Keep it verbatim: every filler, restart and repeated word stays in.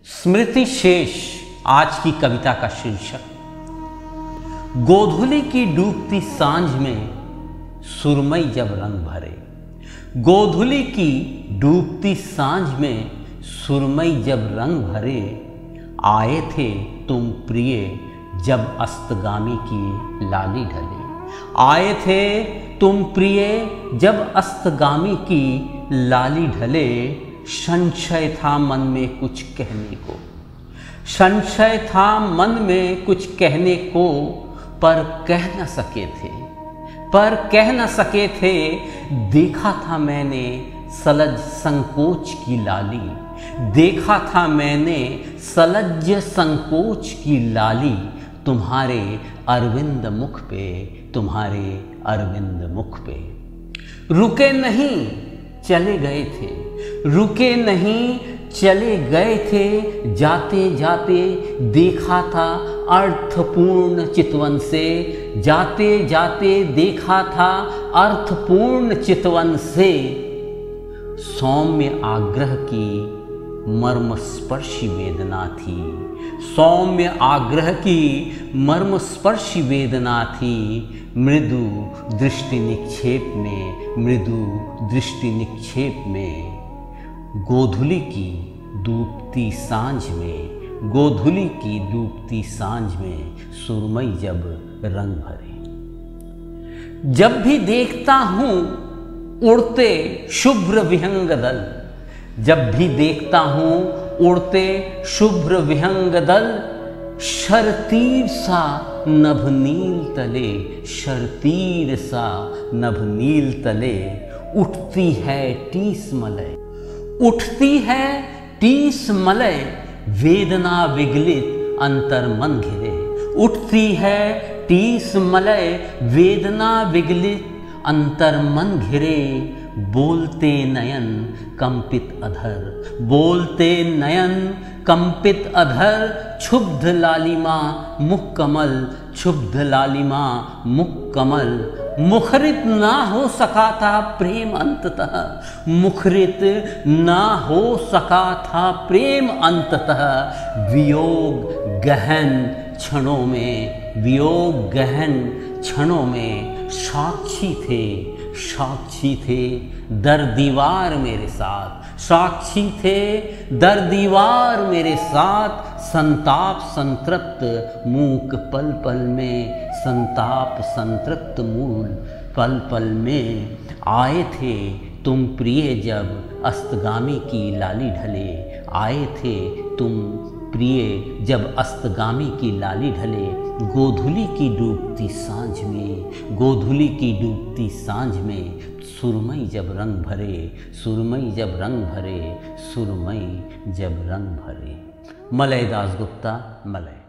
स्मृति शेष आज की कविता का शीर्षक। गोधूली की डूबती सांझ में सुरमई जब रंग भरे। गोधूली की डूबती सांझ में सुरमई जब रंग भरे, आए थे तुम प्रिय जब अस्तगामी की लाली ढले। आए थे तुम प्रिय जब अस्तगामी की लाली ढले। संशय था मन में कुछ कहने को, संशय था मन में कुछ कहने को, पर कह न सके थे, पर कह न सके थे। देखा था मैंने सलज संकोच की लाली, देखा था मैंने सलज संकोच की लाली। तुम्हारे अरविंद मुख पे, तुम्हारे अरविंद मुख पे। रुके नहीं चले गए थे, रुके नहीं चले गए थे। जाते जाते देखा था अर्थपूर्ण चितवन से, जाते जाते देखा था अर्थपूर्ण चितवन से। सौम्य आग्रह की मर्मस्पर्शी वेदना थी, सौम्य आग्रह की मर्मस्पर्शी वेदना थी। मृदु दृष्टि निक्षेप में, मृदु दृष्टि निक्षेप में। गोधूली की डूबती सांझ में, गोधूली की डूबती सांझ में सुरमई जब रंग भरे। जब भी देखता हूँ उड़ते शुभ्र विहंग दल, जब भी देखता हूँ उड़ते शुभ्र विहंग दल। शरतीर सा नभनील तले, शरतीर सा नभनील तले। उठती है टीस मलय, उठती है टीस मलय। वेदना विगलित अंतर मन घिरे। उठती है टीस मलय, वेदना विगलित अंतर मन घिरे। बोलते नयन कंपित अधर, बोलते नयन कंपित अधर। क्षुब्ध लालिमा मुख कमल, क्षुब्ध लालिमा मुख कमल। मुखरित ना हो सका था प्रेम अंततः, मुखरित ना हो सका था प्रेम अंततः। वियोग गहन क्षणों में, वियोग गहन क्षणों में। साक्षी थे, साक्षी थे दर दीवार मेरे साथ, साक्षी थे दर दीवार मेरे साथ। संताप संतृप्त मूक पल पल में, संताप संतृप्त मूल पल पल में। आए थे तुम प्रिय जब अस्तगामी की लाली ढले। आए थे तुम प्रिय जब अस्तगामी की लाली ढले। गोधूली की डूबती सांझ में, गोधूली की डूबती सांझ में सुरमई जब रंग भरे, सुरमई जब रंग भरे, सुरमई जब रंग भरे। मलय दासगुप्ता, मलय।